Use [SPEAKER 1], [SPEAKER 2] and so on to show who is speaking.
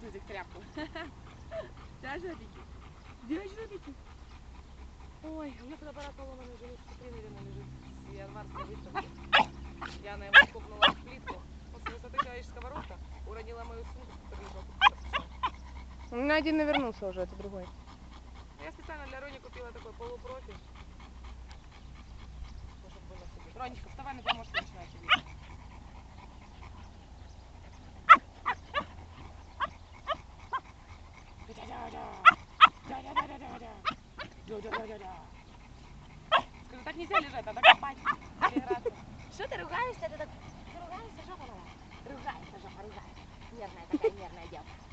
[SPEAKER 1] язык тряпку. Да, жабики? Да, жабики? Ой, у меня фотоаппарат поломанный уже лет 3, наверное, лежит с январской выставки. Я на его скопнула в плитку. После высоты человеческая сковородка уронила мою сумку, в которой лежал фотоаппарат.
[SPEAKER 2] У меня один навернулся уже, это другой.
[SPEAKER 1] Я специально для Рони купила такой полупрофиль. Чтобы было себе. Ронечка, вставай, на помощник начинает тебе. Скажи, так нельзя лежать, надо копать, переграться.
[SPEAKER 3] Что ты ругаешься? Ты ругаешься, жопа моя? Ругаешься, жопа, ругаешься. Нервная такая, нервная девка.